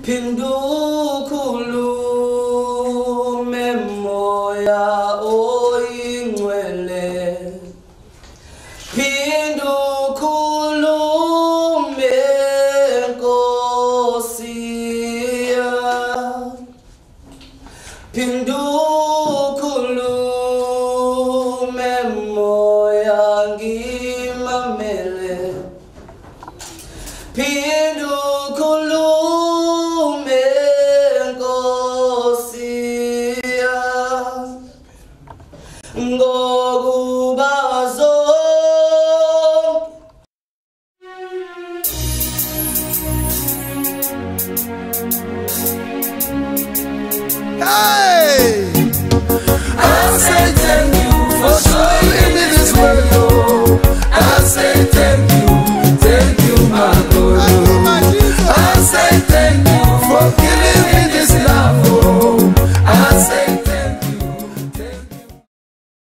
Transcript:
Pindukulume moya oyingcwele Pindukulume Nkosi Pindukulume moya ngimamele Pindukulume Nkosi ngokubazo Hey!